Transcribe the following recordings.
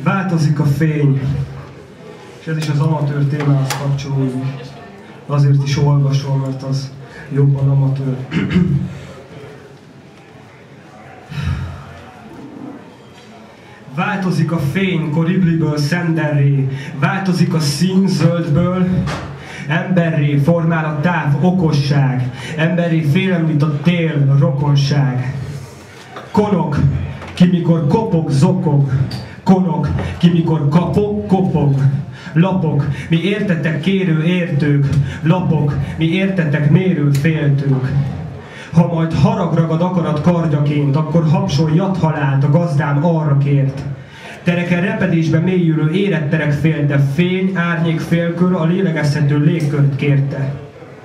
Változik a fény, és ez is az amatőr témához kapcsolódik. Azért is olvasom, mert az jobban amatőr. Változik a fény kolibriből szenderré, változik a szín zöldből emberré, formál a táv okosság, emberré félemlít a tél rokonság. Konok, ki mikor kopog, zokog, konok, ki mikor kapog, kopog. Lapok, mi értetek kérő értők, lapok, mi értetek mérő féltők. Ha majd harag ragad akarat kardjaként, akkor hapsolj halált, a gazdám arra kért. Tereken repedésbe mélyülő éretterek félte, fény, árnyék félkör a lélegezhető légkört kérte.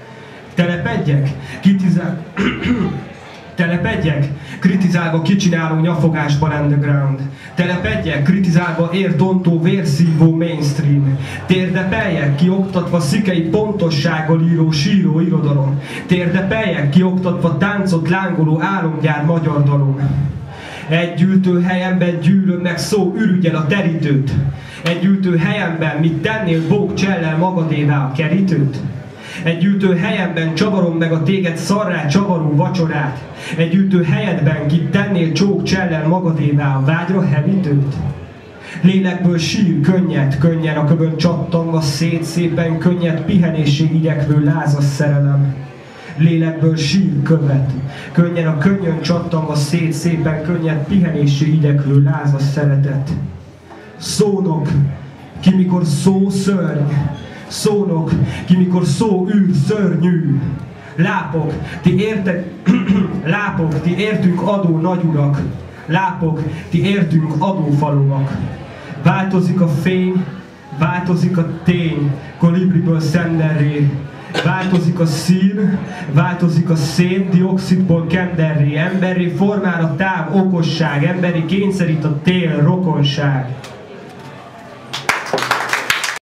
Telepedjek, kritizálva kicsináló nyafogásban underground. Telepedjek, kritizálva értontó, vérszívó mainstream. Térdepeljek, kioktatva szikei pontossággal író síró irodalom. Térdepeljek, kioktatva táncot lángoló álomgyár magyar dalom. Egy ültőhelyemben gyűlöm meg szó ürügyel a terítőt. Egy ültőhelyemben mit tennél bók csellel magadévá a kerítőt? Egy ültőhelyemben csavarom meg a téged szarrá csavaró vacsorát. Egy ültőhelyedben kit tennél csók csellel magadévá a vágyra hevítőt. Lélekből sír könnyed, könnyen a köbön csattangva szét, szépen könnyed pihenésig igyekvő lázas szerelem. Lélekből sír követ, könnyen a könnyön csattangva szét, szépen könnyed pihenésig igyekvő lázas szeretet. Szónok, ki mikor szó szörny, szónok, ki mikor szó űr szörnyű. Lápok, ti értünk adó nagyurak. Lápok, ti értünk adófaluak. Változik a fény, változik a tény, kolibriből szenderré. Változik a szín, változik a szén, dioxidból kenderré. Emberré formál a táv okosság, emberi kényszerít a tél rokonság.